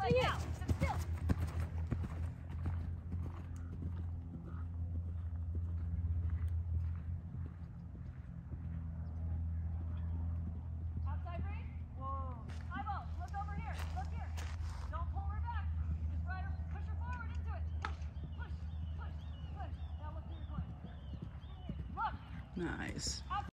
outside now. Sit still. Outside ring. Whoa. Eyeball, look over here. Look here. Don't pull her back. Just ride her, push her forward into it. Push, push, push, push. Now look through your coin. Look. Nice.